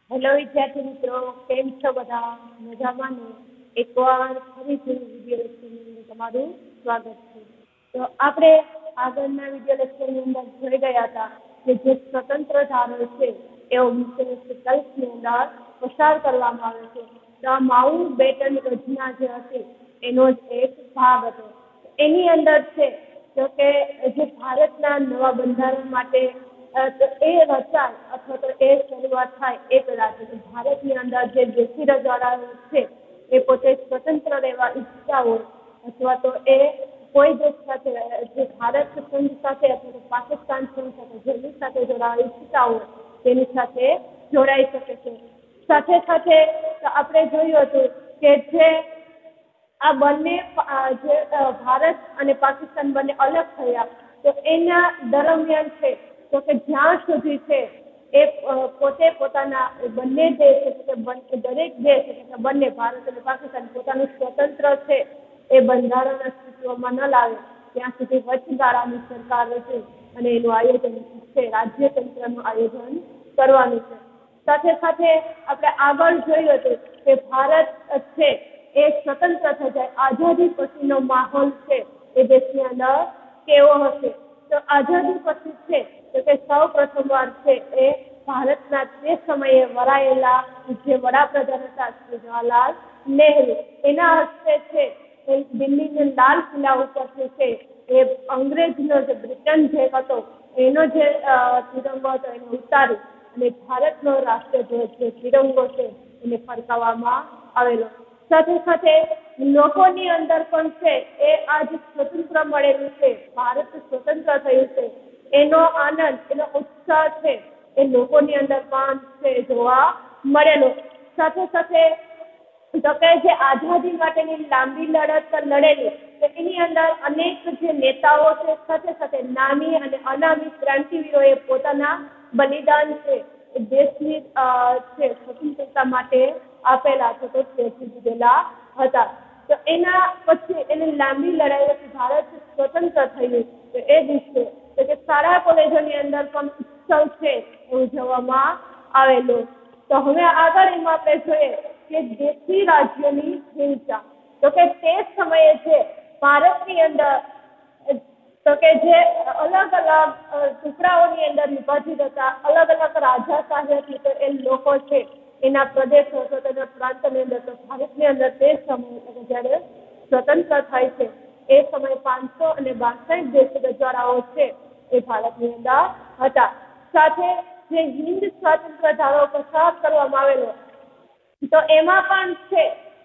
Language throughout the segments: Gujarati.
હેલો વિદ્યાર્થી મિત્રો, કેમ છો બધા? મજામાં ને? એકવાર ફરીથી વિડીયો લેક્ચરની અંદર તમારું સ્વાગત છે. તો આપણે આગળના વિડીયો લેક્ચરની અંદર જોઈ ગયા હતા કે જે સ્વતંત્ર ધારો છે એ 1947ની અંદર પસાર કરવામાં આવે છે. તો આ માઉન્ટ બેટન યોજના જે હતી એનો જ એક ભાગ હતો. એની અંદર છે તો કે જે ભારતના નવા બંધારણ માટે એ રચાય અથવા તો એ શરૂઆત થાય એ પહેલા ભારતની અંદર જે દેશી રજવાડાઓ છે એ પોતે સ્વતંત્ર રહેવા ઈચ્છતા હોય અથવા તો એ કોઈ દેશ સાથે જે ભારત સંઘ સાથે અથવા તો પાકિસ્તાન સંઘ સાથે જેની સાથે જોડાવા ઈચ્છતા હોય તેની સાથે જોડાઈ શકે છે. સાથે સાથે આપણે જોયું હતું કે જે આ બંને જે ભારત અને પાકિસ્તાન બંને અલગ થયા તો એના દરમિયાન છે તો કે જ્યાં સુધી છે એ પોતે પોતાના બંને દેશ દરેક દેશ એટલે બંને ભારત અને પાકિસ્તાન પોતાનું સ્વતંત્ર છે એ બંધારણ અસ્તિત્વમાં ન લાવે ત્યાં સુધી વચગાળાની સરકાર રચે અને એનું આયોજન છે રાજ્યતંત્રનું આયોજન કરવાનું છે. સાથે સાથે આપણે આગળ જોયું હતું કે ભારત છે એ સ્વતંત્ર થઈ જાય આઝાદી પછીનો માહોલ છે એ દેશની અંદર કેવો હશે? તો આઝાદી પછી છે તો કે સૌ પ્રથમવાર છે એ ભારતના તે સમયે વરાયેલા જે વડાપ્રધાન હતા શ્રી જવાહરલાલ નહેરુ એના હસ્તે છે એ દિલ્હીના લાલ કિલ્લા ઉપરથી છે એ અંગ્રેજનો જે બ્રિટન જે હતો એનો જે તિરંગો હતો એને ઉતારી અને ભારતનો રાષ્ટ્રધ્વજ જે તિરંગો છે એને ફરકાવવામાં આવેલો. સાથે સાથે લોકોની અંદર પણ છે એ આજ સ્વતંત્ર મળેલું છે, ભારત સ્વતંત્ર થયું છે એનો આનંદ એનો ઉત્સાહ છે એ લોકોની અંદર પણ છે જોવા મળેલો. સાથે સાથે તો કે જે આઝાદી માટેની લાંબી લડત લડેલી તો એની અંદર અનેક જે નેતાઓ છે સાથે સાથે નામી અને અનામી ક્રાંતિવીરોએ પોતાના બલિદાન છે એ દેશની છે સ્વતંત્રતા માટે આપેલા છે તો ત્યાંથી દીધેલા હતા. તો એના પછી એની લાંબી લડાઈ પછી ભારત સ્વતંત્ર થયું તો એ દિવસે તો કે શાળા કોલેજોની અંદર પણ ઉત્સવ છે એ ઉજવવામાં આવેલો. તો હવે આગળ એમાં આપણે જોઈએ કે દેશી રાજ્યોની હિંસા તો કે તે સમયે છે ભારતની અંદર તો કે જે અલગ અલગ ટુકડાઓની અંદર વિભાજિત હતા, અલગ અલગ રાજાશાહી હતી તો એ લોકો છે એના પ્રદેશો હતો તેના પ્રાંતની અંદર તો ભારતની અંદર તે સમયે જ્યારે સ્વતંત્ર થાય છે એ સમયે 562 દેશી રજવાડાઓ છે એ ભારતની અંદર હતા. સાથે જે હિન્દ સ્વાતંત્ર્ય ધારો પસાર કરવામાં આવેલો તો એમાં પણ છે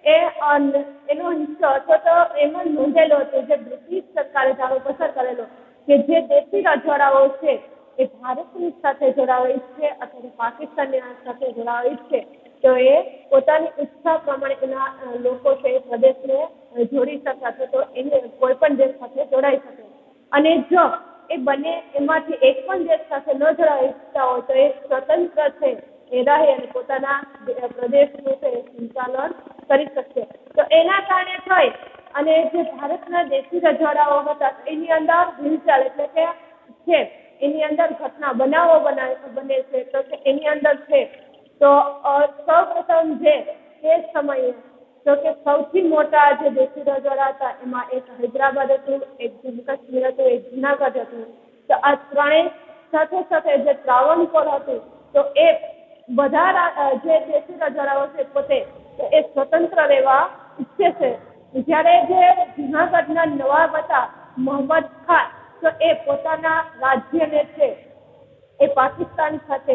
એનો હિસ્સો અથવા તો એમાં નોંધેલો હતો જે બ્રિટિશ સરકારે ધારો પસાર કરેલો કે જે દેશી રજવાડાઓ છે એ ભારતની સાથે જોડાવા ઈચ્છે અથવા પાકિસ્તાનની સાથે જોડાવા ઈચ્છે તો એ પોતાની ઈચ્છા પ્રમાણે એના લોકો છે એ પ્રદેશને જોડી શકે તો એને કોઈ પણ દેશ સાથે જોડાઈ શકે. અને જો એ બંને એમાંથી એક પણ દેશ સાથે ન જોડાવા ઈચ્છતા હોય તો એ સ્વતંત્ર છે એ રહે અને પોતાના પ્રદેશનું છે સંચાલન કરી શકશે. તો એના કારણે થઈ અને જે ભારતના દેશી રજવાડાઓ હતા એની અંદર હિલચાલ એટલે કે છે એની અંદર ઘટના બનાવો બને છે તો કે એની અંદર છે તો સૌ પ્રથમ જે તે સમયે તો કે સૌથી મોટા જે દેશી રજવાડા હતા એમાં એક હૈદરાબાદ હતું, એક જમ્મુ કાશ્મીર હતું, એક જુનાગઢ હતું. તો આ ત્રણેય સાથે સાથે જે ત્રાવણકોર હતું તો એ બધા જે દેશી રજવાડાઓ છે પોતે એ સ્વતંત્ર રહેવા ઈચ્છે છે. જ્યારે જે જુનાગઢના નવાબ હતા મોહમ્મદ ખાન તો એ પોતાના રાજ્યને છે એ પાકિસ્તાન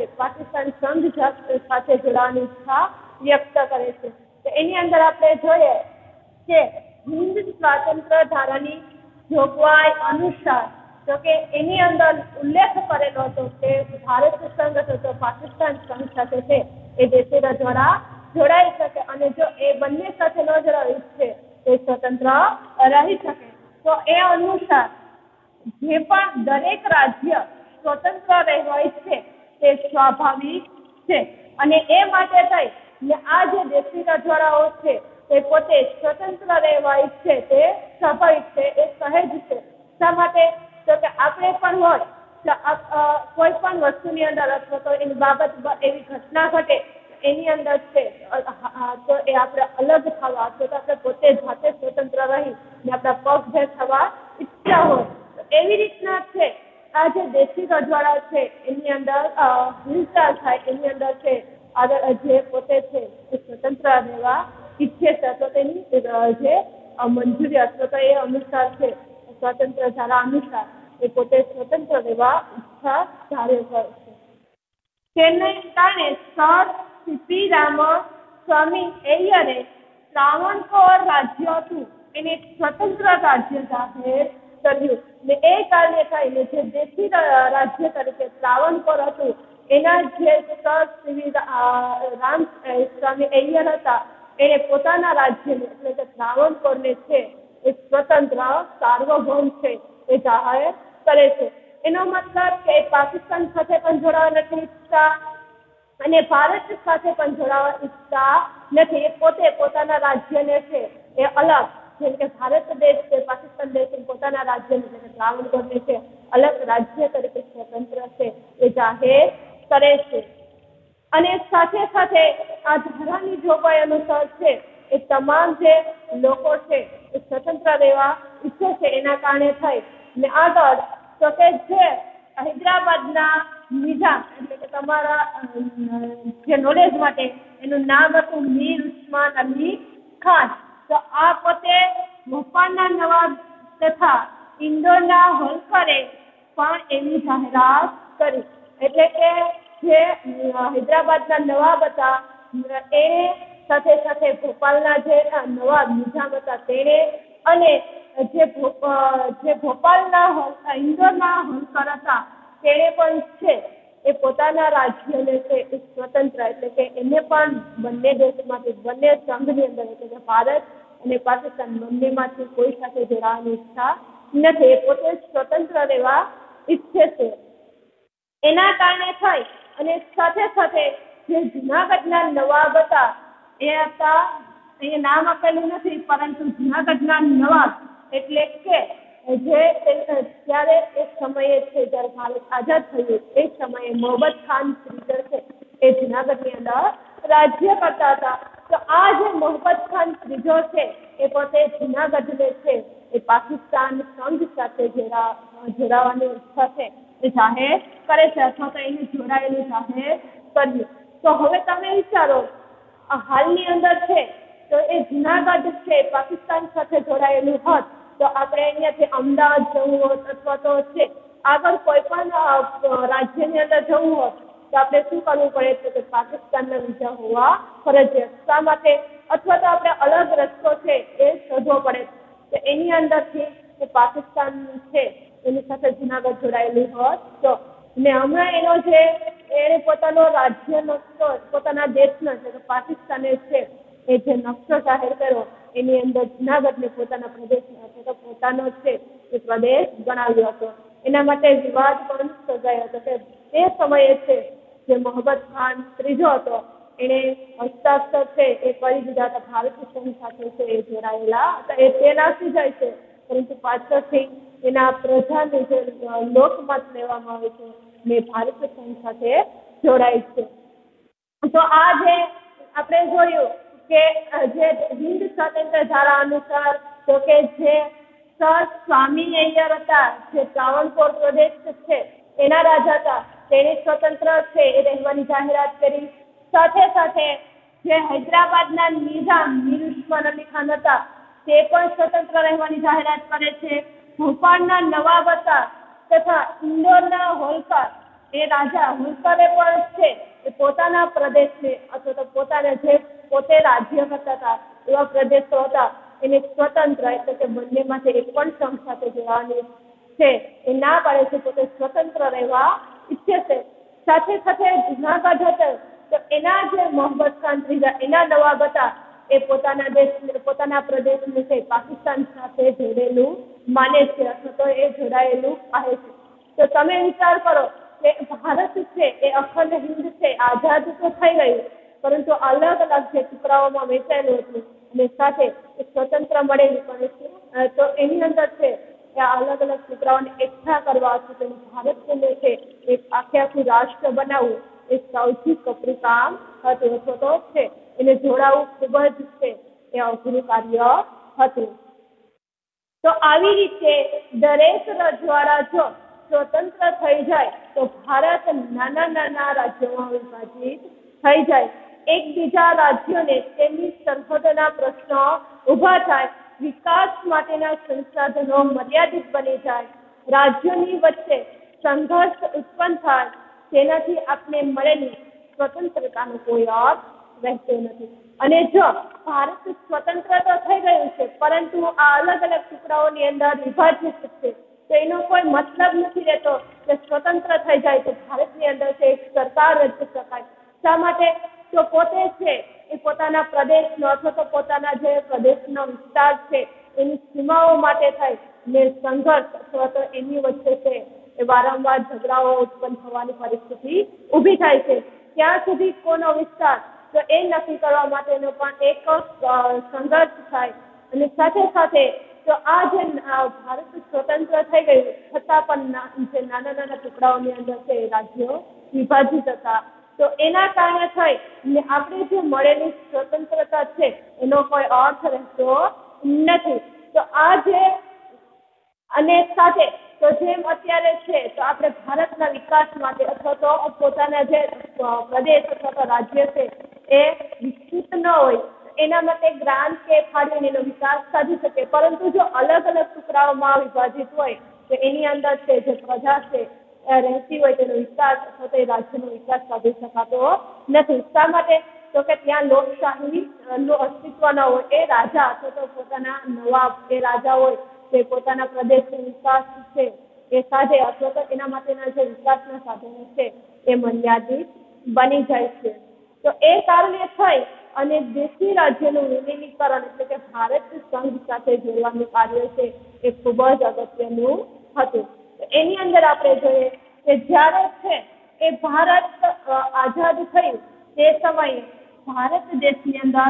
સંઘ સાથે જોડાવાની ઈચ્છા વ્યક્ત કરે છે. તો એની અંદર આપણે જોઈએ કે હિન્દ સ્વાતંત્ર્ય ધારાની જોગવાઈ અનુસાર તો કે એની અંદર ઉલ્લેખ કરેલો હતો કે ભારત સંઘ હતો પાકિસ્તાન સંઘ સાથે છે એ દેશી રજવાડા જોડાઈ શકે અને જો એ બંને સાથે ન જોડાઈ ઈચ્છે તો સ્વતંત્ર રહી શકે. તો એ અનુસાર જે પણ દરેક રાજ્ય સ્વતંત્ર રહેવા ઈચ્છે તે સ્વાભાવિક છે અને એ માટે થઈ ને આ જે દેશી રજવાડાઓ છે તે પોતે સ્વતંત્ર રહેવા ઈચ્છે તે સ્વાભાવિક છે, એ સહેજ છે. શા માટે? તો કે આપણે પણ હોય કોઈ પણ વસ્તુની અંદર અથવા તો એની બાબત એવી ઘટના ઘટે એની અંદર છે તો એ આપણે અલગ થવા અથવા તો આપણે પોતે જાતે સ્વતંત્ર રહી ને આપણા પગ ભેર થવા ઈચ્છા હોય તો એવી રીતના છે આ જે દેશી રજવાડા છે એની અંદર હિંસા થાય એની અંદર છે આગળ જે પોતે છે એ સ્વતંત્ર રહેવા ઈચ્છે છે તો તેની જે મંજૂરી અથવા તો એ અનુસાર છે સ્વતંત્ર ધારા અનુસાર એ પોતે સ્વતંત્ર રહેવા ઈચ્છા ધારે કરે છે. તેને કારણે સર સીપી રામસ્વામી અય્યરે ત્રાવણકોર રાજ્ય હતું એને સ્વતંત્ર રાજ્ય જાહેર કર્યું ને એ કારણે થઈને જે દેશી રાજ્ય તરીકે ત્રાવણકોર હતું એના જે સર સીવી રામસ્વામી અય્યર હતા એને પોતાના રાજ્યને એટલે કે ત્રાવણકોરને છે એ સ્વતંત્ર સાર્વભૌમ છે એ જાહેર કરે છે. એનો મતલબ કે પાકિસ્તાન સાથે પણ જોડાવા નથી ઈચ્છતા અને ભારત સાથે પણ જોડાવા ઈચ્છતા નથી. એ પોતે પોતાના રાજ્યને છે એ અલગ જેમ કે ભારત દેશ છે પાકિસ્તાન દેશ પોતાના રાજ્યને એટલે કે ત્રાવણકોરને છે અલગ રાજ્ય તરીકે સ્વતંત્ર છે એ જાહેર કરે છે. અને સાથે સાથે આ ધારાની જોગવાઈ અનુસાર છે એ તમામ જે લોકો છે એ સ્વતંત્ર રહેવા ઈચ્છે છે એના કારણે થઈ ને આગળ તો કે જે હૈદરાબાદના નિઝામ એટલે કે તમારા જે નોલેજ માટે એનું નામ હતું મીર ઉસ્માન અલી ખાન. તો આ પોતે ભોપાલના નવાબ તથા ઇન્દોરના હોલકરે પણ એની જાહેરાત કરી એટલે કે જે હૈદરાબાદના નવાબ હતા એ સાથે સાથે ભોપાલના જે નવાબ નિઝામ હતા તેણે અને જે ભોપાલના ઇન્દોરના હોલકર હતા તેણે પણ છે એ પોતાના રાજ્યને છે એ સ્વતંત્ર એટલે કે એને પણ બંને દેશમાંથી બંને સંઘની અંદર એટલે કે ભારત અને પાકિસ્તાન બંનેમાંથી કોઈ સાથે જોડાવાની ઈચ્છા નથી. એ પોતે સ્વતંત્ર રહેવા ઈચ્છે છે. એના કારણે થઈ અને સાથે સાથે જે જુનાગઢના નવાબ હતા એ હતા એ નામ આપેલું નથી પરંતુ જુનાગઢના નવાબ એટલે કે જે ત્યારે એક સમયે છે જ્યારે ભારત આઝાદ થયું એ સમયે મોહમ્મદ ખાન ત્રીજો છે એ જુનાગઢની અંદર રાજ્ય કરતા હતા. તો આ જે મોહમ્મદ ખાન ત્રીજો છે એ પોતે જુનાગઢને છે એ પાકિસ્તાન સંઘ સાથે જોડાવાની ઈચ્છા છે એ જાહેર કરે છે અથવા તો એને જોડાયેલું જાહેર કર્યું. તો હવે તમે વિચારો હાલની અંદર છે તો એ જુનાગઢ છે પાકિસ્તાન સાથે જોડાયેલું હોત તો આપણે અહીંયાથી અમદાવાદ જવું હોત અથવા તો છે આગળ કોઈ પણ રાજ્યની અંદર જવું હોત તો આપણે શું કરવું પડે છે કે પાકિસ્તાનના વિઝા હોવા ફરજિયાત. શા માટે? અથવા તો આપણે અલગ રસ્તો છે એ શોધવો પડે તો એની અંદરથી જે પાકિસ્તાન છે એની સાથે જુનાગઢ જોડાયેલું હોત તો ને હમણાં એનો જે એને પોતાનો રાજ્ય નકશો પોતાના દેશનો એટલે કે પાકિસ્તાને છે એ જે નકશો જાહેર કર્યો એની અંદર જુનાગઢને પોતાના પ્રદેશ એટલે કે પોતાનો છે એ પ્રદેશ ગણાવ્યો હતો. એના માટે વિવાદ પણ સર્જાયો હતો કે તે સમયે છે જે મોહમ્મદ ખાન ત્રીજો હતો એણે હસ્તાક્ષર છે એ કરી દીધા હતા ભારત સંઘ સાથે છે એ જોડાયેલા હતા. એ તે નાસી જાય છે પરંતુ પાછળથી એના પ્રજાનું જે લોકમત લેવામાં આવે છે ને ભારત સંઘ સાથે જોડાય છે. તો આ જે આપણે જોયું કે જે હિન્દ સ્વતંત્ર ધારા અનુસાર તો કે જે સર સ્વામી અય્યર હતા જે ત્રાવણકોર પ્રદેશ છે એના રાજા હતા તેણે સ્વતંત્ર છે એ રહેવાની જાહેરાત કરી. સાથે સાથે જે હૈદરાબાદના નિઝામ મીર ઉસ્માન અલી ખાન હતા તે પણ સ્વતંત્ર રહેવાની જાહેરાત કરે છે. ભોપાલના નવાબ હતા તથા ઇન્દોરના હોલકર એ રાજા હોલકરે પણ છે એ પોતાના પ્રદેશને અથવા તો પોતાના જે પોતે રાજ્ય કરતા હતા એવા પ્રદેશો હતા એને સ્વતંત્ર એટલે કે બંનેમાંથી એક પણ સંઘ સાથે જોડાવાની છે એ ના પાડે છે પોતે સ્વતંત્ર રહેવા ઈચ્છે છે. સાથે સાથે જુનાગઢ હતો તો એના જે મોહમ્મદ ખાન ત્રીજા એના નવાબ હતા એ પોતાના દેશ પોતાના પ્રદેશને છે પાકિસ્તાન સાથે જોડેલું માને છે અથવા તો એ જોડાયેલું કહે છે. તો તમે વિચાર કરો કે ભારત છે એ અખંડ હિન્દ છે આઝાદ તો થઈ ગયું પરંતુ અલગ અલગ જે ટુકડાઓમાં વહેંચાયેલું હતું અને સાથે સ્વતંત્ર મળેલું પણ તો એની અંદર છે કે અલગ અલગ ટુકડાઓને એકઠા કરવા અથવા તો ભારતને છે એક આખે આખું રાષ્ટ્ર બનાવવું એ સૌથી કપરું કામ હતું અથવા તો છે એને જોડાવું ખૂબ જ છે એ અઘરું કાર્ય હતું. તો આવી રીતે દરેક રજવાડા જો સ્વતંત્ર થઈ જાય તો ભારત નાના નાના રાજ્યોમાં વિભાજિત થઈ જાય. એકબીજા રાજ્યોને તેમની સરહદના પ્રશ્નો ઊભા થાય, વિકાસ માટેના સંસાધનો મર્યાદિત બની જાય, રાજ્યોની વચ્ચે સંઘર્ષ ઉત્પન્ન થાય, તેનાથી આપને મળેલી સ્વતંત્રતાનો કોઈ અર્થ રહેતો નથી. અને જો ભારત સ્વતંત્ર તો થઈ ગયું છે પરંતુ આ અલગ અલગ ટુકડાઓની અંદર વિભાજિત છે તો એનો કોઈ મતલબ નથી રહેતો કે સ્વતંત્ર થઈ જાય તો ભારતની અંદર છે એક સરકાર રચી શકાય. શા માટે? તો પોતે છે એ પોતાના પ્રદેશનો અથવા તો પોતાના જે પ્રદેશનો વિસ્તાર છે એની સીમાઓ માટે થાય ને સંઘર્ષ અથવા તો એની વચ્ચે છે એ વારંવાર ઝઘડાઓ ઉત્પન્ન થવાની પરિસ્થિતિ ઊભી થાય છે. ત્યાં સુધી કોનો વિસ્તાર તો એ નક્કી કરવા માટેનો પણ એક સંઘર્ષ થાય. અને સાથે સાથે તો આ જે ભારત સ્વતંત્ર થઈ ગયું છતાં પણ જે નાના નાના ટુકડાઓની અંદર છે રાજ્યો વિભાજિત હતા તો એના કારણે થઈ ને આપણે જે મળેલી સ્વતંત્રતા છે એનો કોઈ અર્થ રહેતો નથી. તો આ જે અને સાથે તો જેમ અત્યારે છે તો આપણે ભારતના વિકાસ માટે અથવા તો પોતાના જે પ્રદેશ અથવા તો રાજ્ય છે એ વિકસિત ન હોય એના માટે ગ્રાન્ટ કે ફાળવીને એનો વિકાસ સાધી શકે. પરંતુ જો અલગ અલગ ટુકડાઓમાં વિભાજિત હોય તો એની અંદર છે જે પ્રજા છે રહેતી હોય તેનો વિકાસ અથવા તો એ રાજ્યનો વિકાસ સાધી શકાતો નથી. શા માટે? તો કે ત્યાં લોકશાહી નું અસ્તિત્વ ન હોય. એ રાજા અથવા તો પોતાના નવાબ એ રાજા હોય તે પોતાના પ્રદેશનો વિકાસ છે એ સાધે અથવા તો એના માટેના જે વિકાસના સાધનો છે એ મર્યાદિત બની જાય છે. તો એ કારણે થઈ અને દેશી રાજ્યનું વિલીનીકરણ એટલે કે ભારત સંઘ સાથે જોડવાનું કાર્ય છે એ ખૂબ જ અગત્યનું હતું. એની અંદર આપણે જોઈએ કે જ્યારે છે એ ભારત આઝાદ થયું તે સમયે ભારત દેશની અંદર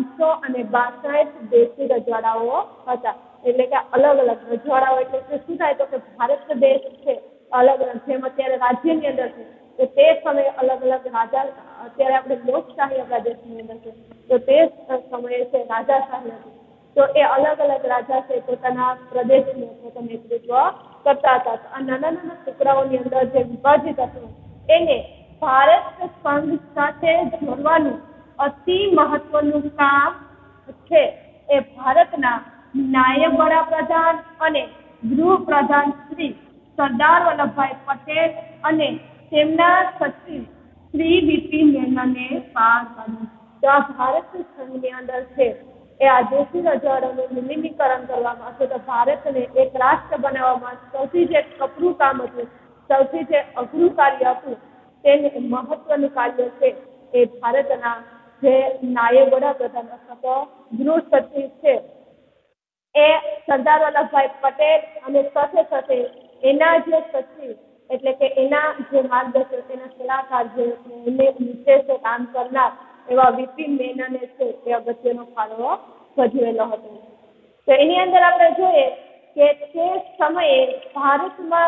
562 દેશી રજવાડાઓ હતા. એટલે કે અલગ અલગ રજવાડાઓ એટલે શું થાય તો કે ભારત દેશ છે અલગ અલગ જેમ અત્યારે રાજ્યની અંદર છે તો તે સમયે અલગ અલગ રાજા અત્યારે આપણે લોકશાહી આપણા દેશની અંદર છે તો તે સમયે છે રાજાશાહી હતી. તો એ અલગ અલગ રાજા છે પોતાના પ્રદેશનું પોતાનું નેતૃત્વ કરતા હતા. આ નાના નાના ટુકડાઓની અંદર જે વિભાજિત હતું એને ભારત સંઘ સાથે જોડવાનું અતિ મહત્વનું કામ છે એ ભારતના નાયબ વડાપ્રધાન અને ગૃહપ્રધાન શ્રી સરદાર વલ્લભભાઈ પટેલ અને તેમના સચિવ શ્રી વી.પી. મેનને પાર પાડ્યું. તો આ ભારત સંઘની અંદર છે એ આ દેશી રજવાડાનું વિલીનીકરણ કરવામાં અથવા તો ભારતને એક રાષ્ટ્ર બનાવવામાં સૌથી જે કપરું કામ હતું સૌથી જે અઘરું કાર્ય હતું તેને મહત્વનું કાર્ય છે એ ભારતના જે નાયબ વડાપ્રધાન અથવા તો ગૃહ સચિવ છે એ સરદાર વલ્લભભાઈ પટેલ અને સાથે સાથે એના જે સચિવ એટલે કે એના જે માર્ગદર્શક એના સલાહકાર જે એને નીચે છે કામ કરનાર એવા વી.પી. મેનને છે એ અગત્યનો ફાળો ભજવેલો હતો. તો એની અંદર આપણે જોઈએ કે તે સમયે ભારતમાં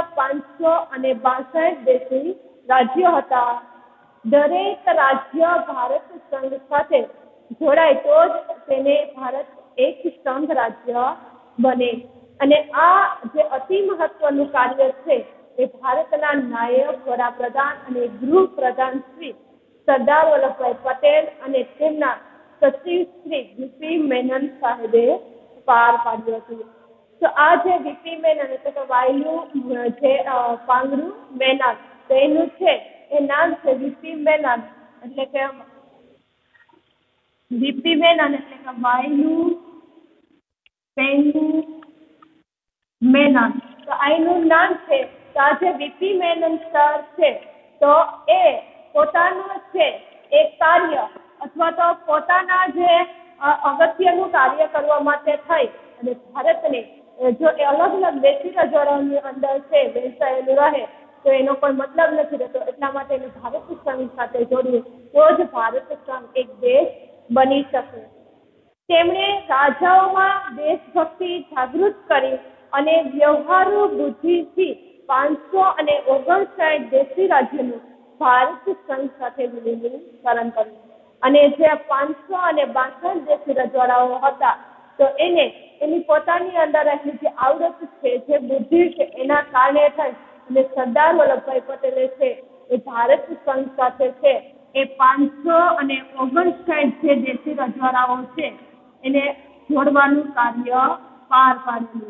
562 દેશી રાજ્યો હતા. દરેક રાજ્ય ભારત સંઘ સાથે જોડાય તો જ તેને ભારત એક સંઘ રાજ્ય બને. અને આ જે અતિ મહત્વનું કાર્ય છે એ ભારતના નાયબ વડાપ્રધાન અને ગૃહપ્રધાન શ્રી સરદાર વલ્લભભાઈ પટેલ અને તેમના સચિવ શ્રી વી.પી. મેનન સાહેબે પાર પાડ્યું હતું. તો આ જે વી.પી. મેનન એટલે કે વાયુ જે પાંગરું મેનન તો એનું છે એ નામ છે વી.પી. મેનન એટલે કે વી.પી. મેનન એટલે કે વાયુ પેંગુ મેનન. તો આ એનું નામ છે. તો આ જે વી.પી. મેનન સર છે તો એ પોતાનું છે એક કાર્ય અથવા તો પોતાના જે અગત્યનું કાર્ય કરવા માટે થઈ અને ભારતને જો એ અલગ અલગ દેશી રજવાડાઓની અંદર છે વહેંચાયેલું રહે તો એનો કોઈ મતલબ નથી રહેતો. એટલા માટે એને ભારત સંઘ સાથે જોડવું તો જ ભારત સંઘ એક દેશ બની શકે. તેમણે રાજાઓમાં દેશભક્તિ જાગૃત કરી અને વ્યવહારુ બુદ્ધિથી 559 દેશી રાજ્યોનું ભારત સંઘ સાથે વિલીનીકરણ કર્યું અને જે 500 અને 62 દેશી રજવાડાઓ હતા તો એની પોતાની અંદર રહેલી જે આવડત છે, જે બુદ્ધિ છે, એના કારણે થઈ અને સરદાર વલ્લભભાઈ પટેલે છે એ ભારત સંઘ સાથે છે એ 559 જે દેશી રજવાડાઓ છે એને જોડવાનું કાર્ય પાર પાડેલું।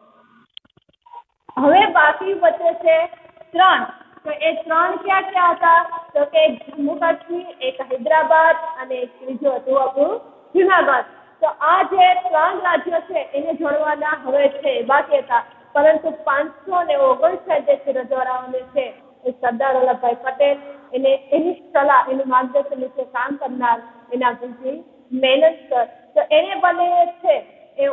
હવે બાકી બચે છે 3, તો એ 3 ક્યાં ક્યાં હતા? તો કે જમ્મુ કાશ્મીર, એક હૈદરાબાદ અને એક ત્રીજું હતું આપણું જુનાગઢ। તો આ જે 3 રાજ્યો છે એને જોડવાના હવે છે બાકી હતા, પરંતુ 559 દેશી રજવાડાઓને છે એ સરદાર વલ્લભભાઈ પટેલ એની સલાહ, એનું માર્ગદર્શન નીચે કામ કરનાર એના ગુરુજી મહેનત કર, તો એને બને છે એ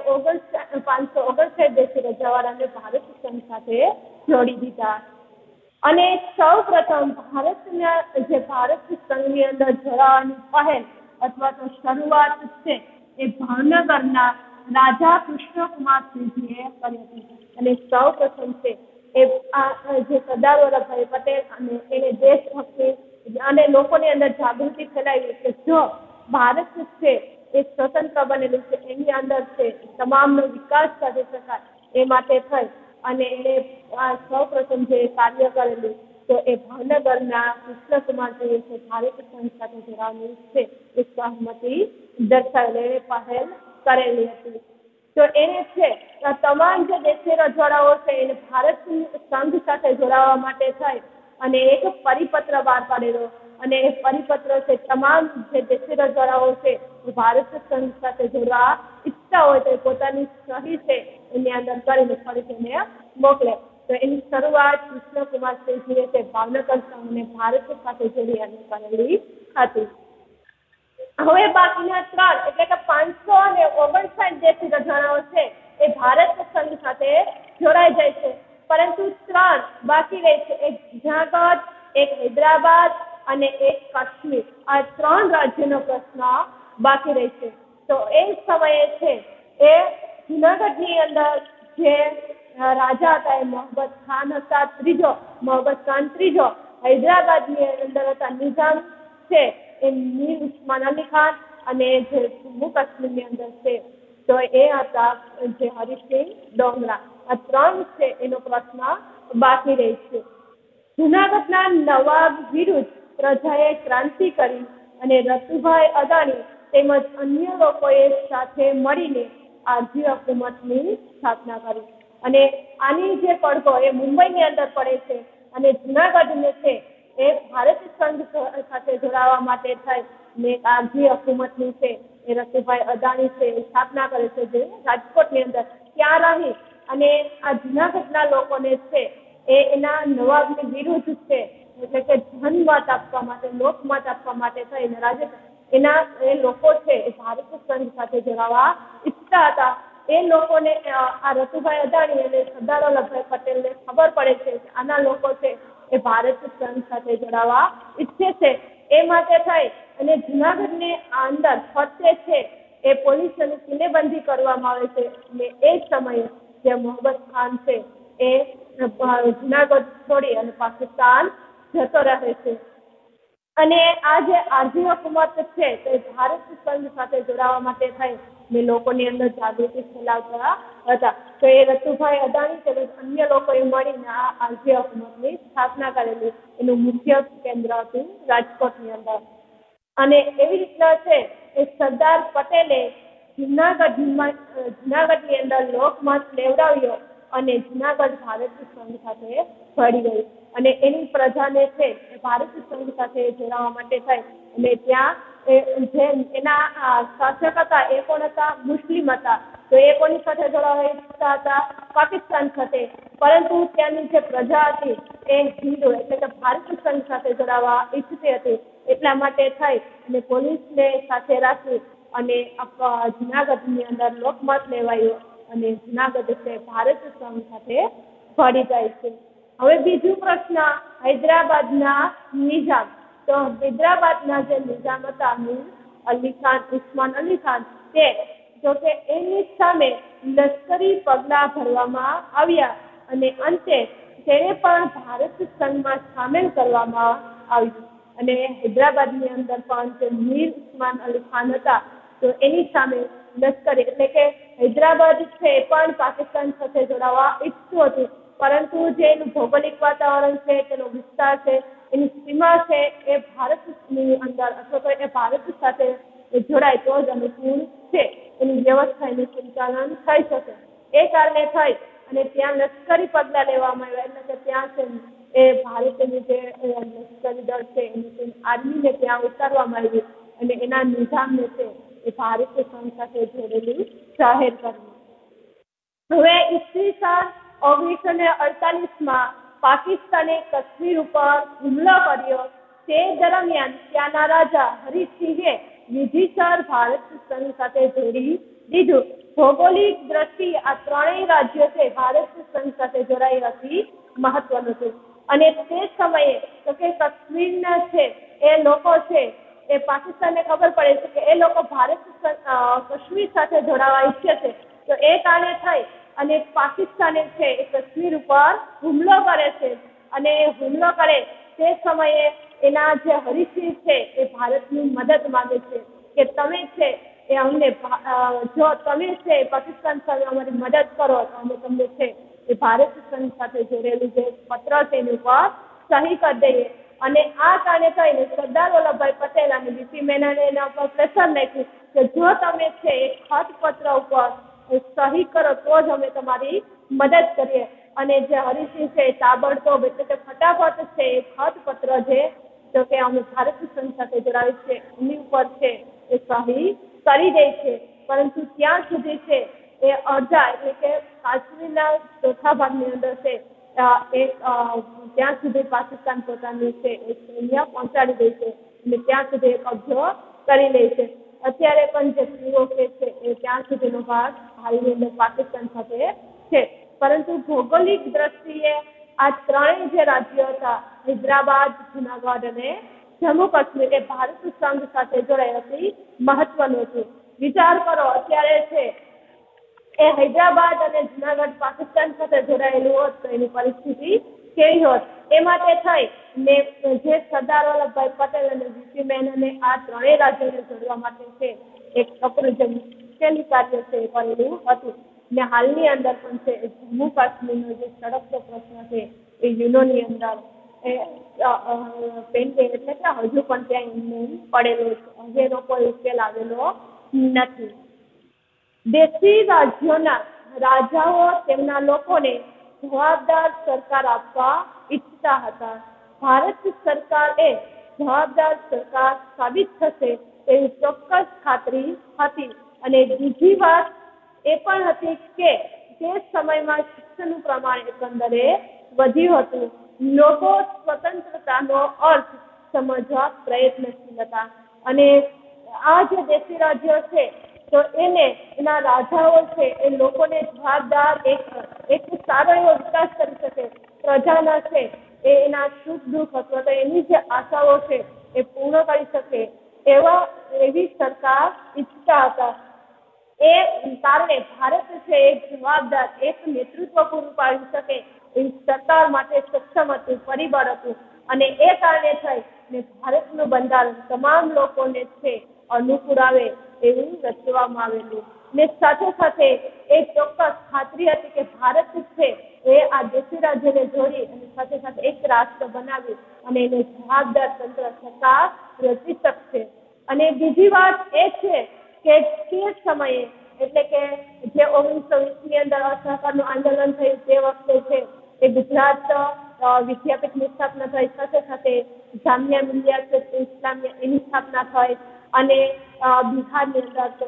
559 દેશી રજવાડાને ભારત સંઘ સાથે જોડી દીધા। અને સૌ પ્રથમ ભારતના જે ભારત સંઘની અંદર જોડાવાની પહેલ અથવા તો શરૂઆત છે એ ભાવનગરના રાજા કૃષ્ણકુમારસિંહજીએ કરી હતી। અને સૌ પ્રથમ છે એ જે સરદાર વલ્લભભાઈ પટેલ અને એને દેશભક્તિ અને લોકોની અંદર જાગૃતિ ફેલાવી કે જો ભારત છે એ સ્વતંત્ર બનેલું છે, એની અંદર છે તમામનો વિકાસ કરી શકાય, એ માટે થઈ અને એને સૌ પ્રથમ જે કાર્ય કરેલું તો એ ભાવનગરના કૃષ્ણકુમારજીએ છે ભારત સંઘ સાથે જોડાવાનું છે એ સહમતિ દર્શાવેલી પહેલ કરેલી હતી। તો એને છે તમામ જે દેશી રજવાડાઓ છે એને ભારત સંઘ સાથે જોડાવા માટે થઈ અને એક પરિપત્ર બહાર પાડેલો અને એ પરિપત્ર છે તમામ જે દેશી રજવાડાઓ છે ભારત સંઘ સાથે જોડવા ઈચ્છતા હોય તો પોતાની સહી છે એની અંદર કરીને ફરીથી એને મોકલે। તો એની શરૂઆત કૃષ્ણકુમારસિંહજીએ તે ભાવનગર સંઘને ભારત સાથે જોડી અને કરેલી હતી। હવે બાકીના 3 એટલે કે 559 દેશી રજવાડાઓ છે એ ભારત સંઘ સાથે જોડાઈ જાય છે, પરંતુ 3 બાકી રહે છે, એક જુનાગઢ, એક હૈદરાબાદ અને એક કાશ્મીર। આ 3 રાજ્યનો પ્રશ્ન બાકી રહે છે। તો એ સમયે છે એ જુનાગઢની અંદર જે રાજા હતા એ મોહમ્મદ ખાન હતા મોહમ્મદ ખાન ત્રીજો, હૈદરાબાદની અંદર હતા નિઝામ છે એ મીર ઉસ્માન અલી ખાન અને જે જમ્મુ કાશ્મીરની અંદર છે તો એ હતા જે હરીસિંહ ડોગરા। આ 3 છે એનો પ્રશ્ન બાકી રહે છે। જુનાગઢના નવાબ વિરુદ્ધ પ્રજાએ ક્રાંતિ કરી અને રતુભાઈ અદાણી તેમજ અન્ય લોકોએ સાથે મળીને આરજી હુકુમતની સ્થાપના કરી અને આની જે પડઘો એ મુંબઈની અંદર પડે છે અને જુનાગઢને છે એ ભારત સંઘ સાથે જોડાવા માટે થઈ ને આરજી હુકુમતની છે એ રતુભાઈ અદાણી છે એ સ્થાપના કરે છે જે રાજકોટની અંદર। ત્યાં રહી અને આ જુનાગઢના લોકોને છે એ એના નવાબની વિરુદ્ધ છે એટલે કે જનમત આપવા માટે, લોકમત આપવા માટે થઈને એ લોકો છે એ ભારત સંઘ સાથે જોડાવા ઈચ્છતા હતા। એ લોકોને આ રતુભાઈ અદાણી અને સરદાર વલ્લભભાઈ પટેલને ખબર પડે છે કે આના લોકો છે એ ભારત સંઘ સાથે જોડાવા ઈચ્છે છે, એ માટે થઈ અને જુનાગઢની અંદર ફરતે છે એ પોલીસોની કિલ્લેબંધી કરવામાં આવે છે અને એ સમયે જે મોહમ્મદ ખાન છે એ જુનાગઢ છોડી અને પાકિસ્તાન જતો રહે છે અને આ જે આરજી હુકુમત છે તે ભારત સંઘ સાથે જોડાવા માટે થઈ ને લોકોની અંદર જાગૃતિ ફેલાવતા હતા। તો એ રતુભાઈ અદાણી તેમજ અન્ય લોકોએ મળીને આ આરજી હુકુમતની સ્થાપના કરેલી। એનું મુખ્ય કેન્દ્ર હતું રાજકોટની અંદર અને એવી રીતના છે એ સરદાર પટેલે જુનાગઢની અંદર લોકમત લેવડાવ્યો અને જુનાગઢ ભારત સંઘ સાથે ભળી ગયું અને એની પ્રજાને છે એ ભારત સંઘ સાથે જોડાવા માટે થઈ અને ત્યાં જે એના શાસક હતા એ કોણ હતા? મુસ્લિમ હતા। તો એ કોની સાથે જોડાવા ઈચ્છતા હતા? પાકિસ્તાન સાથે। પરંતુ ત્યાંની જે પ્રજા હતી એ હિન્દુ એટલે કે ભારત સંઘ સાથે જોડાવા ઈચ્છતી હતી, એટલા માટે થઈ અને પોલીસને સાથે રાખી અને જુનાગઢની અંદર લોકમત લેવાયો અને જુનાગઢ છે ભારત સંઘ સાથે ભળી જાય છે। હવે બીજો પ્રશ્ન હૈદરાબાદના નિઝામ। તો હૈદરાબાદના જે નિઝામ હતા ઉસ્માન અલી ખાન તે જોકે એની સામે લશ્કરી પગલાં ભરવામાં આવ્યા અને અંતે તેને પણ ભારત સંઘમાં સામેલ કરવામાં આવ્યું અને હૈદરાબાદની અંદર પણ જે મીર ઉસ્માન અલી ખાન હતા તો એની સામે લશ્કરી એટલે કે હૈદરાબાદ છે એ પણ પાકિસ્તાન સાથે જોડાવા ઈચ્છતું હતું, પરંતુ જે એનું ભૌગોલિક વાતાવરણ છે, તેનો વિસ્તાર છે, એની સીમા છે એ ભારતની અંદર અથવા તો એ ભારત સાથે જોડાય તો જ અનુકૂળ છે, એની વ્યવસ્થા એનું સંચાલન થઈ શકે એ કારણે થઈ અને ત્યાં લશ્કરી પગલાં લેવામાં આવ્યા. એટલે કે ત્યાં છે એ ભારતની જે લશ્કરી દળ છે એની આર્મીને ત્યાં ઉતારવામાં આવી અને એના નિઝામને છે એ ભારત સંઘ સાથે જોડેલું જાહેર કર્યું. હવે ઈસવીસન 1948માં પાકિસ્તાને કાશ્મીર ઉપર હુમલો કર્યો. તે દરમિયાન ત્યાંના રાજા હરિસિંહે વિધિસર ભારત સંઘ સાથે જોડી દીધું. ભૌગોલિક દ્રષ્ટિએ આ ત્રણેય રાજ્યો છે ભારત સંઘ સાથે જોડાઈ હતી મહત્વનું હતું. અને તે સમયે તો કે કાશ્મીરના છે એ લોકો છે એ પાકિસ્તાનને ખબર પડે છે કે એ લોકો ભારત કાશ્મીર સાથે જોડાવા ઈચ્છે છે, તો એ કારણે થઈ અને પાકિસ્તાને છે એ કાશ્મીર ઉપર હુમલો કરે છે અને હુમલો કરે તે સમયે એના જે હરિસિંહ છે એ ભારતની મદદ માંગે છે કે તમે છે એ અમને જો તમે છે પાકિસ્તાન સાથે અમારી મદદ કરો તો અમે તમને છે એ ભારત સંઘ સાથે જોડેલું જે પત્ર છે એની ઉપર સહી કરી દઈએ. અને આ કારણે થઈને સરદાર વલ્લભભાઈ પટેલ અને વીપી મેનને એના ઉપર પ્રેશર નાખ્યું કે જો તમે છે એ ખત પત્ર ઉપર સહી કરો તો જ અમે તમારી મદદ કરીએ. અને જે હરિસિંહ છે તાબડતોબ એટલે કે ફટાફટ છે એ ખત પત્ર છે તો કે અમે ભારત સંઘ સાથે જોડાવી છે એની ઉપર છે એ સહી કરી દે છે. પરંતુ ત્યાં સુધી છે એ અડધા એટલે કે કાશ્મીરના ચોથા ભાગની અંદર છે ત્યાં સુધી પાકિસ્તાન પોતાની છે એ સૈન્ય પહોંચાડી દે છે અને ત્યાં સુધી કબજો કરી લે છે. અત્યારે પણ જે પીઓકે છે એ ત્યાં સુધીનો ભાગ હાલની અંદર પાકિસ્તાન સાથે છે. પરંતુ ભૌગોલિક દ્રષ્ટિએ આ ત્રણેય જે રાજ્યો હતા હૈદરાબાદ, જુનાગઢ અને જમ્મુ કાશ્મીર એ ભારત સંઘ સાથે જોડાઈ હતી મહત્વનું હતું. વિચાર કરો અત્યારે છે એ હૈદરાબાદ અને જુનાગઢ પાકિસ્તાન સાથે જોડાયેલું હોત તો એની પરિસ્થિતિ કેવી હોત. એ માટે થઈ ને જે સરદાર વલ્લભભાઈ પટેલ અને વીપી મેનને આ ત્રણેય રાજ્યોને જોડવા માટે છે એક કપરું જે મુશ્કેલી કાર્ય છે એ કરેલું હતું. ને હાલની અંદર પણ છે જમ્મુ કાશ્મીરનો જે સડકનો પ્રશ્ન છે એ યુનોની અંદર એ પેન્ડિંગ એટલે કે હજુ પણ ત્યાં એમને પડેલો છે. હજુ એનો કોઈ ઉકેલ આવેલો નથી. દેશી રાજ્યોના રાજાઓ તેમના લોકોને જવાબદાર સરકાર આપવા ઈચ્છતા હતા. ભારત સરકાર એ જવાબદાર સરકાર સાબિત થશે તેવી ચોક્કસ ખાતરી હતી. અને બીજી વાત એ પણ હતી કે તે સમયમાં શિક્ષણનું પ્રમાણ એકંદરે વધ્યું હતું. લોકો સ્વતંત્રતાનો અર્થ સમજવા પ્રયત્નશીલ હતા. અને આ જે દેશી રાજ્યો છે તો એના રાજાઓ છે એ લોકોને જવાબદાર એક સારો એવો વિકાસ કરી શકે, પ્રજાના છે એના સુખ દુઃખ અથવા તો એની જે આશાઓ છે એ પૂર્ણ કરી શકે એવી સરકાર ઈચ્છતા હતા. એ કારણે ભારત છે એક જવાબદાર એક નેતૃત્વ પૂરું પાડી શકે એવી સરકાર માટે સક્ષમ હતું, પરિબળ હતું. અને એ કારણે થઈ ને ભારતનું બંધારણ તમામ લોકોને છે અનુકૂળ આવે એવું રચવામાં આવેલું. ને સાથે સાથે એ ચોક્કસ ખાતરી હતી કે ભારત છે એ આ દેશી રાજ્યને જોડી અને સાથે સાથે એક રાષ્ટ્ર બનાવી અને એને જવાબદાર તંત્ર સરકાર રચી શકશે. અને બીજી વાત એ છે કે તે સમયે એટલે કે જે 1920ની અંદર અસહકારનું આંદોલન થયું તે વખતે છે એ ગુજરાત વિદ્યાપીઠની સ્થાપના થઈ, સાથે સાથે જામિયા મિલિયા ઇસ્લામિયા એની સ્થાપના થઈ અને બિહારની અંદર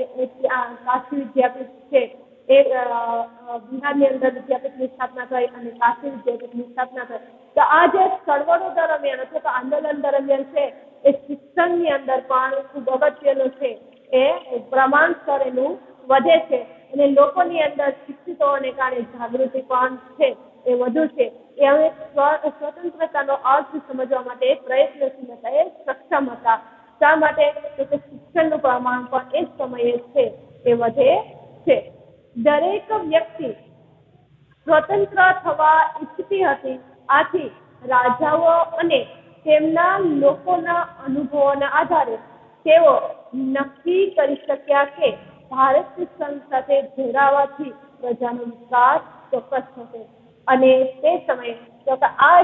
કાશી વિદ્યાપીઠ છે એ બિહારની અંદર વિદ્યાપીઠની સ્થાપના થઈ અને કાશી વિદ્યાપીઠની સ્થાપના થઈ. તો આ જે ચળવળો દરમિયાન અથવા તો આંદોલન દરમિયાન છે એ શિક્ષણની અંદર પણ ખૂબ અગત્યનું છે એ પ્રમાણસર એનું વધે છે અને લોકોની અંદર શિક્ષિતોને કારણે જાગૃતિ પણ છે એ વધુ છે. એ હવે સ્વતંત્રતાનો અર્થ સમજવા માટે પ્રયત્નશીલ હતા, એ સક્ષમ હતા. શા માટે તો કે શિક્ષણનું પ્રમાણ પણ એ સમયે છે એ વધે છે. દરેક વ્યક્તિ સ્વતંત્ર થવા ઈચ્છતી હતી. આથી રાજાઓ અને તેમના લોકોના અનુભવોના આધારે તેઓ નક્કી કરી શક્યા કે ભારત સંઘ સાથે જોડાવાથી પ્રજાનો વિકાસ ચોક્કસ થશે. અને તે સમયે આ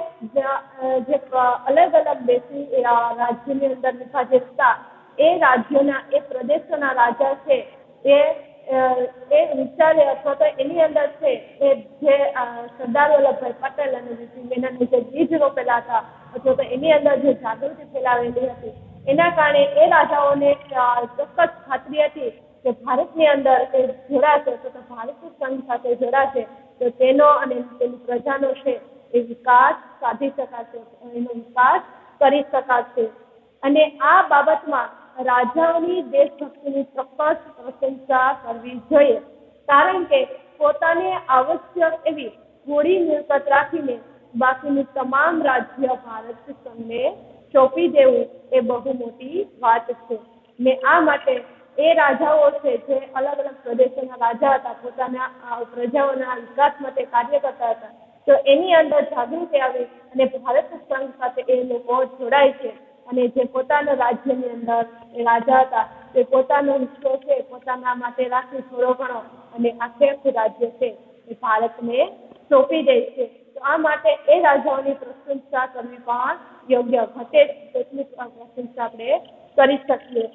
જે અલગ અલગ દેશી રાજ્યોની અંદર વિભાજિત હતા, એ રાજ્યોના એ પ્રદેશોના રાજા છે એ વિચારે અથવા તો એની અંદર છે એ જે સરદાર વલ્લભભાઈ પટેલ અને વીપી મેનને જે બીજ રોપેલા હતા અથવા તો એની અંદર જે જાગૃતિ ફેલાવેલી હતી, એના કારણે એ રાજાઓને ચોક્કસ ખાતરી હતી કે ભારતની અંદર એ જોડાશે તો ભારત સંઘ સાથે જોડાશે તો તેનો અને તેની પ્રજાનો છે એ વિકાસ સાધી શકાશે, એનો વિકાસ કરી શકાશે. અને આ બાબતમાં રાજાઓની દેશભક્તિની ચોક્કસ પ્રશંસા કરવી જોઈએ, કારણ કે પોતાને આવશ્યક એવી થોડી મિલકત રાખીને બાકીનું તમામ રાજ્ય ભારત સંઘને સોંપી દેવું એ બહુ મોટી વાત છે. ને આ માટે એ રાજાઓ છે જે અલગ અલગ પ્રદેશોના રાજા હતા, પોતાના પ્રજાઓના વિકાસ માટે કાર્ય કરતા હતા, તો એની અંદર જાગૃતિ આવી અને ભારત સંઘ સાથે એ લોકો જોડાય છે. અને જે પોતાના રાજ્યની અંદર એ રાજા હતા તે પોતાનો હિસ્સો છે પોતાના માટે રાખી થોડો ઘણો અને આખે રાજ્ય છે એ ભારતને સોંપી દે છે. તો આ માટે એ રાજાઓની પ્રશંસા કરવી પણ યોગ્ય ઘટે તેટલી પ્રશંસા આપણે કરી શકીએ.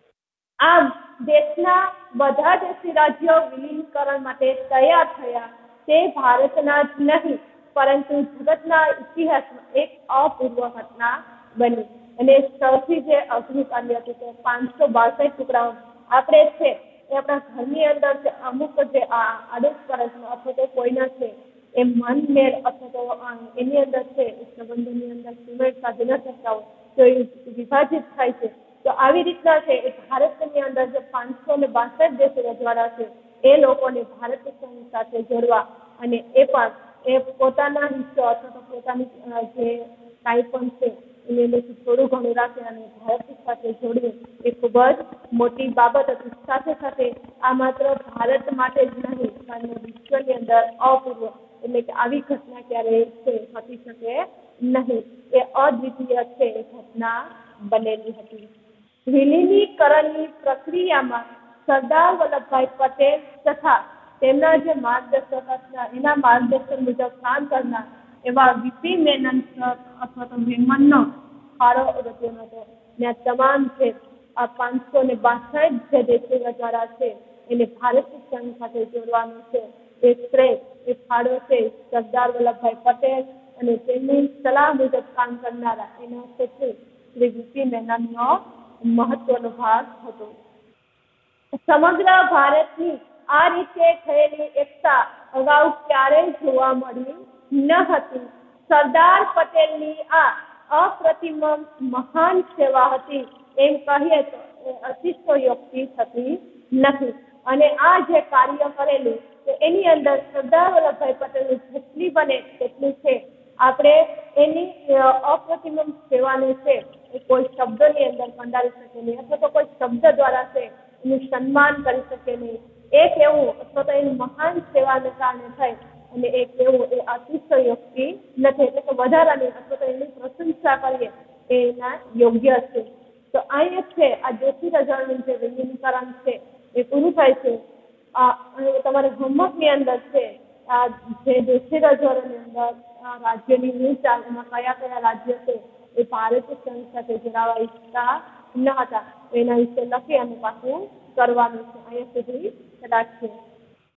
આમ દેશના બધા દેશી રાજ્યો વિલીનીકરણ માટે તૈયાર થયા તે ભારતના જ નહીં પરંતુ જગતના ઇતિહાસમાં એક અપૂર્વ ઘટના બની. અને સૌથી જે અઘરું કાર્ય હતું કે 562 ટુકડાઓ આપણે છે એ આપણા ઘરની અંદર જે અમુક જે આડોશ પડોશમાં અથવા તો કોઈના છે એ મનમેળ અથવા તો એની અંદર છે સંબંધોની અંદર સુમેળ સાધી ન શકતા હોય તો એ વિભાજિત થાય છે. તો આવી રીતના છે એ ભારતની અંદર જે 562 દેશો રજવાડા છે એ લોકોને ભારત સંઘ સાથે જોડવા અને એ પણ એ પોતાના હિસ્સો અથવા તો પોતાની જે કાંઈ પણ છે એને લોકો થોડું ઘણું રાખે અને ભારત સાથે જોડવું એ ખૂબ જ મોટી બાબત હતી. સાથે સાથે આ માત્ર ભારત માટે જ નહીં પણ વિશ્વની અંદર અપૂર્વ એટલે કે આવી ઘટના ક્યારેય છે ઘટી શકે નહીં, એ અદ્વિતીય છે એ ઘટના બનેલી હતી. વિલીનીકરણની પ્રક્રિયામાં સરદાર વલ્લભભાઈ પટેલ તથા તેમના જે માર્ગદર્શક હતા એના માર્ગદર્શન મુજબ કામ કરનાર એવા વીપી મેનન અથવા તો મેમનનો ફાળો અગત્યનો હતો. ને આ તમામ છે આ 562 જે દેશો દ્વારા છે એને ભારત સંઘ સાથે જોડવાનું છે એ શ્રેય એ ફાળો છે સરદાર વલ્લભભાઈ પટેલ અને તેમની સલાહ મુજબ કામ કરનારા એના સચિવ શ્રી વીપી મેનનનો મહત્વનો ભાગ હતો. સમગ્ર ભારતની આ રીતે થયેલી એકતા અગાઉ ક્યારેય જોવા મળી ન હતી. સરદાર પટેલની આ અપ્રતિમ મહાન સેવા હતી એમ કહીએ તો અતિશયોક્તિ થતી નથી. અને આ જે કાર્ય કરેલું તો એની અંદર સરદાર વલ્લભભાઈ પટેલની જેટલી બને તેટલું છે આપણે એની અપ્રતિમ સેવાને છે એ કોઈ શબ્દોની અંદર કંડારી શકે નહીં અથવા તો કોઈ શબ્દ દ્વારા છે એનું સન્માન કરી શકે નહીં. એ કહેવું અથવા તો એની મહાન સેવાને કારણે થઈ અને એ કહેવું એ અતિશયોક્તિ નથી, એટલે કે વધારાની અથવા તો એની પ્રશંસા કરીએ એના યોગ્ય છે. તો અહીંયા છે આ દેશી રજવાડાનું જે વિલીનીકરણ છે એ પૂરું થાય છે. તમારે હોમવર્કની અંદર છે આ જે દેશી રજવાડાની અંદર રાજ્યની વહેંચાણ એમાં કયા કયા રાજ્ય છે એ ભારત સંઘ સાથે જોડાવા ઈચ્છતા ન હતા એના વિશે લખી અને પાછું કરવાનું છે. અહીંયા સુધી રાખીએ.